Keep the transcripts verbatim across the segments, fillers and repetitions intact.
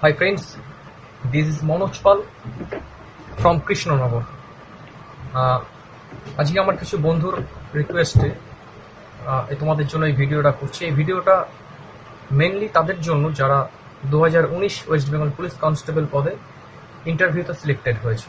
Hi friends, this is Manoj Pal from Krishnanagar. আজকে আমার কিছু বন্ধুর রিকোয়েস্টে তোমাদের জন্য এই ভিডিওটা করছি। এই ভিডিওটা মেনলি তাদের জন্য যারা দু হাজার উনিশ ওয়েস্ট বেঙ্গল পুলিশ কনস্টেবল পদে ইন্টারভিউতে সিলেক্টেড হয়েছে।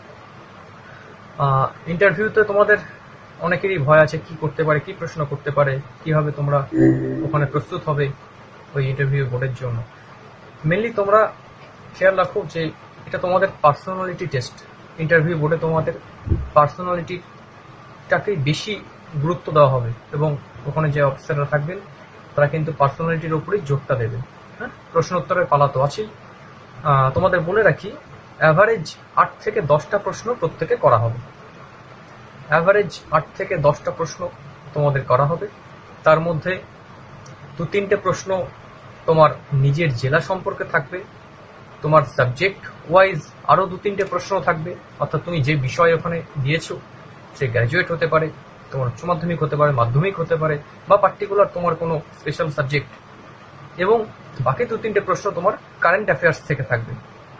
ইন্টারভিউতে তোমাদের অনেকেরই ভয় আছে, কি করতে পারে, কি প্রশ্ন করতে পারে, কিভাবে তোমরা ওখানে প্রস্তুত হবে ওই ইন্টারভিউ বোর্ডের জন্য। মেনলি তোমরা খেয়াল রাখো যে এটা তোমাদের পার্সোনালিটি টেস্ট। ইন্টারভিউ বোর্ডে তোমাদের পার্সোনালিটিটাকেই বেশি গুরুত্ব দেওয়া হবে এবং ওখানে যে অফিসাররা থাকবেন তারা কিন্তু পার্সোনালিটির উপরেই জোরটা দেবেন। হ্যাঁ, প্রশ্ন উত্তরের পালা তো আছেই। তোমাদের বলে রাখি, অ্যাভারেজ আট থেকে দশটা প্রশ্ন প্রত্যেকে করা হবে। অ্যাভারেজ আট থেকে দশটা প্রশ্ন তোমাদের করা হবে। তার মধ্যে দু তিনটে প্রশ্ন তোমার নিজের জেলা সম্পর্কে থাকবে, তোমার সাবজেক্ট ওয়াইজ আরও দু তিনটে প্রশ্ন থাকবে। অর্থাৎ তুমি যে বিষয় ওখানে দিয়েছো সে গ্র্যাজুয়েট হতে পারে, তোমার উচ্চ মাধ্যমিক হতে পারে, মাধ্যমিক হতে পারে, বা পার্টিকুলার তোমার কোনো স্পেশাল সাবজেক্ট। এবং বাকি দু তিনটে প্রশ্ন তোমার কারেন্ট অ্যাফেয়ার্স থেকে থাকবে।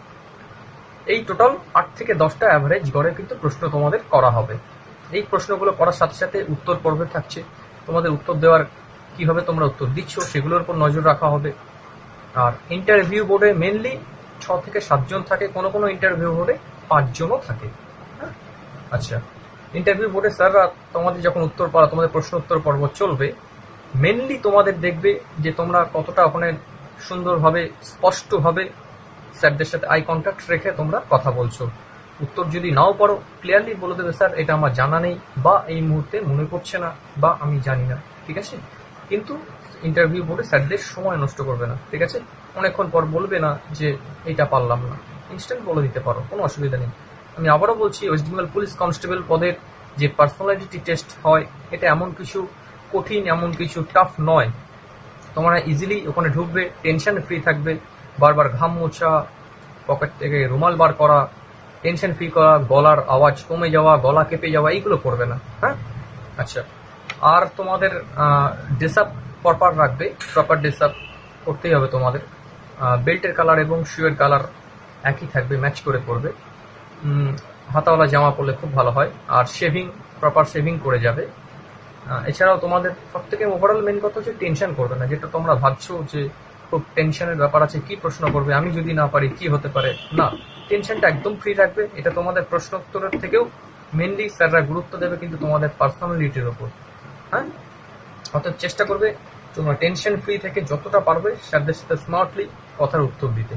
এই টোটাল আট থেকে দশটা অ্যাভারেজ গড়ে কিন্তু প্রশ্ন তোমাদের করা হবে। এই প্রশ্নগুলো করার সাথে সাথে উত্তর পর্বে থাকছে, তোমাদের উত্তর দেওয়ার কিভাবে তোমরা উত্তর দিচ্ছ সেগুলোর উপর নজর রাখা হবে। আর ইন্টারভিউ বোর্ডে মেনলি ছ থেকে সাতজন থাকে, কোনো কোনো ইন্টারভিউ বোর্ডে পাঁচজনও থাকে। হ্যাঁ, আচ্ছা, ইন্টারভিউ বোর্ডে স্যাররা তোমাদের যখন উত্তর পাওয়া তোমাদের প্রশ্ন উত্তর পর্ব চলবে, মেনলি তোমাদের দেখবে যে তোমরা কতটা ওখানে সুন্দরভাবে স্পষ্টভাবে স্যারদের সাথে আই কন্ট্যাক্ট রেখে তোমরা কথা বলছো। উত্তর যদি নাও পারো ক্লিয়ারলি বলে দেবে, স্যার এটা আমার জানা নেই, বা এই মুহূর্তে মনে পড়ছে না, বা আমি জানি না। ঠিক আছে, কিন্তু ইন্টারভিউ বোর্ডে স্যারদের সময় নষ্ট করবে না। ঠিক আছে, অনেকক্ষণ পর বলবে না যে এইটা পারলাম না, ইনস্ট্যান্ট বলে দিতে পারো, কোনো অসুবিধা নেই। আমি আবারও বলছি, ওয়েস্ট বেঙ্গল পুলিশ কনস্টেবল পদের যে পার্সোনালিটি টেস্ট হয় এটা এমন কিছু কঠিন, এমন কিছু টাফ নয়। তোমরা ইজিলি ওখানে ঢুকবে, টেনশন ফ্রি থাকবে। বারবার ঘাম মোছা, পকেট থেকে রুমাল বার করা, টেনশন ফ্রি করা, গলার আওয়াজ কমে যাওয়া, গলা কেঁপে যাওয়া, এইগুলো করবে না। হ্যাঁ, আচ্ছা, আর তোমাদের ড্রেস আপ প্রপার রাখবে, প্রপার ড্রেস আপ করতেই হবে তোমাদের। বেল্টের কালার এবং শুয়ের কালার একই থাকবে, ম্যাচ করে পরবে। হাতাওয়ালা জামা পরলে খুব ভালো হয়। আর শেভিং, প্রপার শেভিং করে যাবে। এছাড়াও তোমাদের সব থেকে ওভারঅল মেন কথা হচ্ছে টেনশন করবে না। যেটা তোমরা ভাবছো যে খুব টেনশনের ব্যাপার আছে, কি প্রশ্ন করবে, আমি যদি না পারি কি হতে পারে, না, টেনশনটা একদম ফ্রি রাখবে। এটা তোমাদের প্রশ্ন উত্তরের থেকেও মেনলি স্যাররা গুরুত্ব দেবে কিন্তু তোমাদের পার্সোনালিটির ওপর। হ্যাঁ, অর্থাৎ চেষ্টা করবে তোমরা টেনশন ফ্রি থেকে যতটা পারবে স্যারদের সাথে স্মার্টলি কথার উত্তর দিতে।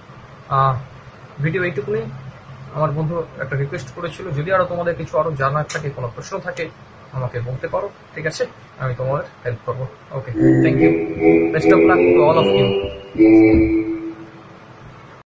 ভিডিও এইটুকুনি। আমার বন্ধু একটা রিকোয়েস্ট করেছিল, যদি আরো তোমাদের কিছু আরো জানার থাকে, কোনো প্রশ্ন থাকে আমাকে বলতে পারো। ঠিক আছে, আমি তোমাদের হেল্প করবো। Okay, thank you, best of luck to all of you.